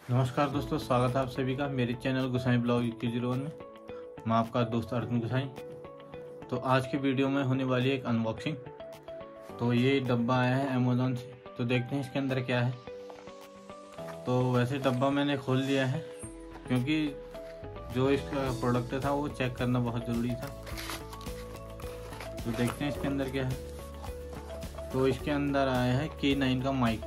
नमस्कार दोस्तों, स्वागत है आप सभी का मेरे चैनल गुसाई ब्लॉग 2101 में। मैं आपका दोस्त अर्जुन गुसाई। तो आज की वीडियो में होने वाली है एक अनबॉक्सिंग। तो ये डब्बा आया है अमेज़न से, तो देखते हैं इसके अंदर क्या है। तो वैसे डब्बा मैंने खोल लिया है क्योंकि जो इसका प्रोडक्ट था वो चेक करना बहुत ज़रूरी था। तो देखते हैं इसके अंदर क्या है। तो इसके अंदर आया है K9 का माइक।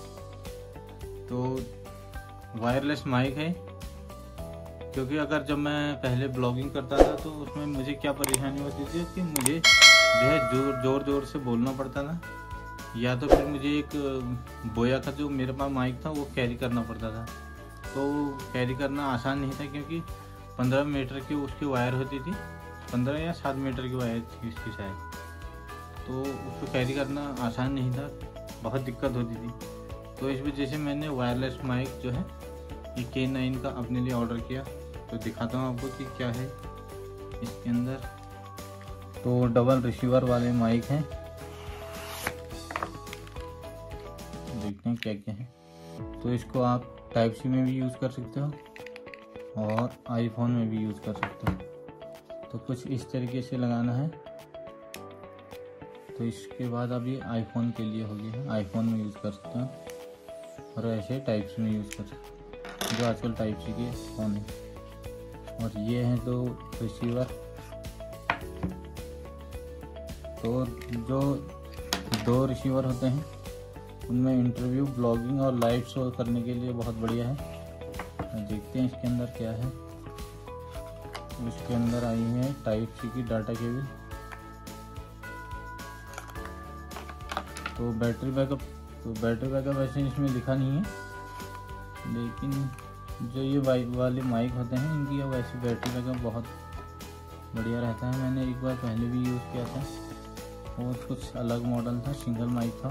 तो वायरलेस माइक है, क्योंकि अगर जब मैं पहले ब्लॉगिंग करता था तो उसमें मुझे क्या परेशानी होती थी कि मुझे जो है ज़ोर से बोलना पड़ता था, या तो फिर मुझे एक बोया का जो मेरे पास माइक था वो कैरी करना पड़ता था। तो कैरी करना आसान नहीं था क्योंकि 15 मीटर की उसकी वायर होती थी, 15 या 7 मीटर की वायर थी इसकी शायद। तो उसको कैरी करना आसान नहीं था, बहुत दिक्कत होती थी। तो इस वजह से मैंने वायरलेस माइक जो है ये K9 का अपने लिए ऑर्डर किया। तो दिखाता हूँ आपको कि क्या है इसके अंदर। तो डबल रिसीवर वाले माइक हैं, देखते हैं क्या क्या है। तो इसको आप टाइप सी में भी यूज़ कर सकते हो और आईफोन में भी यूज़ कर सकते हो। तो कुछ इस तरीके से लगाना है। तो इसके बाद अब ये आईफोन के लिए हो गया है, आईफोन में यूज़ कर सकते हो और ऐसे टाइप सी में यूज़ कर सकते हो, जो आजकल टाइप सी के फ़ोन है। और ये हैं दो रिसीवर। तो जो दो रिसीवर होते हैं उनमें इंटरव्यू, ब्लॉगिंग और लाइव शो करने के लिए बहुत बढ़िया है। देखते हैं इसके अंदर क्या है। इसके अंदर आई है टाइप सी की डाटा केबल। तो बैटरी बैकअप वैसे इसमें लिखा नहीं है, लेकिन जो ये वाले माइक होते हैं इनकी वैसे बैटरी बैकअप बहुत बढ़िया रहता है। मैंने एक बार पहले भी यूज़ किया था, वो कुछ अलग मॉडल था, सिंगल माइक था।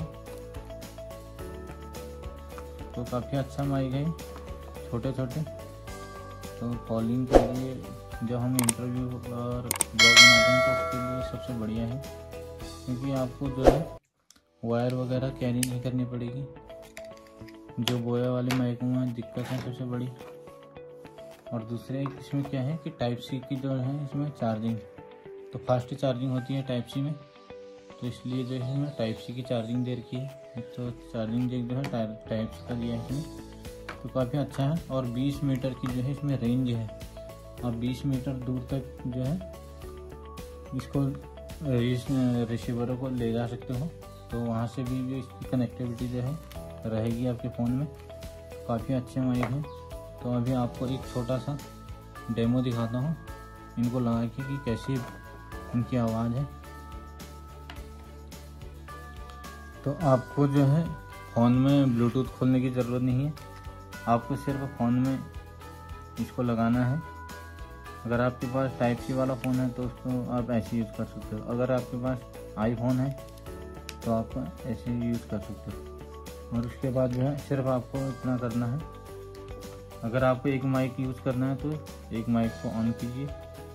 तो काफ़ी अच्छा माइक है, छोटे छोटे। तो कॉलिंग के लिए, जब हम इंटरव्यू और ब्लॉग बनाते हैं तो उसके लिए सबसे बढ़िया है, क्योंकि आपको जो है वायर वगैरह कैरी नहीं करनी पड़ेगी। जो बोया वाले माइकों में दिक्कत है सबसे बड़ी। और दूसरे इसमें क्या है कि टाइप सी की जो है इसमें चार्जिंग तो फास्ट चार्जिंग होती है टाइप सी में, तो इसलिए जो है इसमें टाइप सी की चार्जिंग दे रखी है। तो चार्जिंग जैक जो है टाइप सी का दिया है इसमें, तो काफ़ी अच्छा है। और 20 मीटर की जो है इसमें रेंज है, आप 20 मीटर दूर तक जो है इसको रिसीवरों को ले जा सकते हो। तो वहाँ से भी जो इसकी कनेक्टिविटी जो है रहेगी आपके फ़ोन में। काफ़ी अच्छे माइक हैं। तो अभी आपको एक छोटा सा डेमो दिखाता हूँ इनको लगा के कि कैसी इनकी आवाज़ है। तो आपको जो है फ़ोन में ब्लूटूथ खोलने की ज़रूरत नहीं है, आपको सिर्फ फ़ोन में इसको लगाना है। अगर आपके पास टाइप सी वाला फ़ोन है तो उसको आप ऐसे यूज़ कर सकते हो। अगर आपके पास आईफोन है तो आप ऐसे यूज़ कर सकते हो। और उसके बाद जो है सिर्फ आपको इतना करना है, अगर आपको एक माइक यूज़ करना है तो एक माइक को ऑन कीजिए।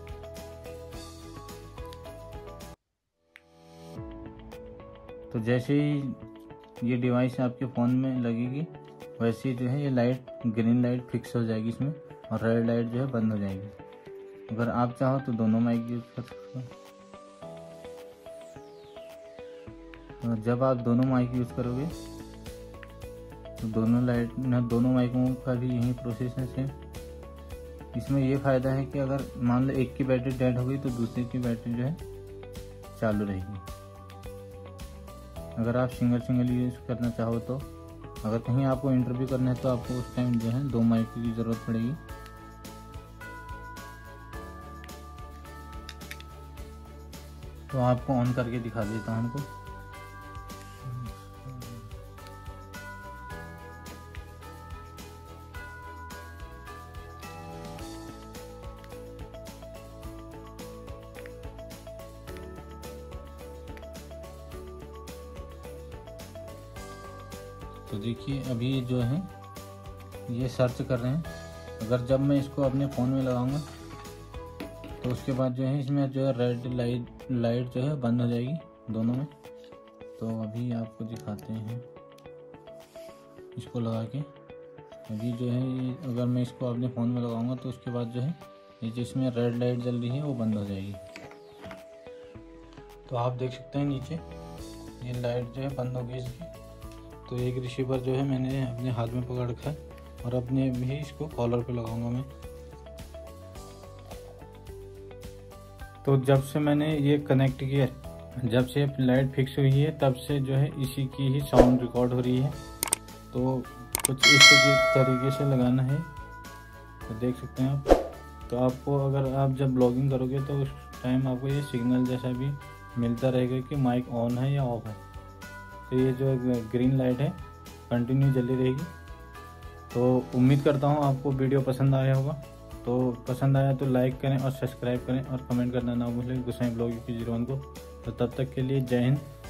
तो जैसे ही ये डिवाइस आपके फ़ोन में लगेगी वैसे ही जो है ये लाइट, ग्रीन लाइट फिक्स हो जाएगी इसमें, और रेड लाइट जो है बंद हो जाएगी। अगर आप चाहो तो दोनों माइक यूज़ कर सकते हो। तो जब आप दोनों माइक यूज़ करोगे तो दोनों माइकों का भी यही प्रोसेस है सेम। इसमें ये फ़ायदा है कि अगर मान लो एक की बैटरी डेड हो गई तो दूसरे की बैटरी जो है चालू रहेगी। अगर आप सिंगल यूज़ करना चाहो तो, अगर कहीं आपको इंटरव्यू करना है तो आपको उस टाइम जो है 2 माइक की ज़रूरत पड़ेगी। तो आपको ऑन करके दिखा देता हूँ उनको। तो देखिए अभी जो है ये सर्च कर रहे हैं। अगर जब मैं इसको अपने फ़ोन में लगाऊंगा तो उसके बाद जो है इसमें जो है रेड लाइट जो है बंद हो जाएगी दोनों में। तो अभी आपको दिखाते हैं इसको लगा के। अभी जो है ये अगर मैं इसको अपने फ़ोन में लगाऊंगा तो उसके बाद जो है ये जिसमें रेड लाइट जल रही है वो बंद हो जाएगी। तो आप देख सकते हैं नीचे ये लाइट जो है बंद हो गई इसकी। तो एक रिसीवर जो है मैंने अपने हाथ में पकड़ रखा है और अपने भी इसको कॉलर पे लगाऊंगा मैं। तो जब से मैंने ये कनेक्ट किया, जब से लाइट फिक्स हुई है तब से जो है इसी की ही साउंड रिकॉर्ड हो रही है। तो कुछ इस तरीके से लगाना है, तो देख सकते हैं आप। तो आपको अगर आप जब ब्लॉगिंग करोगे तो उस टाइम आपको ये सिग्नल जैसा भी मिलता रहेगा कि माइक ऑन है या ऑफ है। तो ये जो ग्रीन लाइट है कंटिन्यू जली रहेगी। तो उम्मीद करता हूँ आपको वीडियो पसंद आया होगा। तो पसंद आया तो लाइक करें और सब्सक्राइब करें और कमेंट करना ना भूलें गोसाई ब्लॉग UP01 को। तो तब तक के लिए जय हिंद।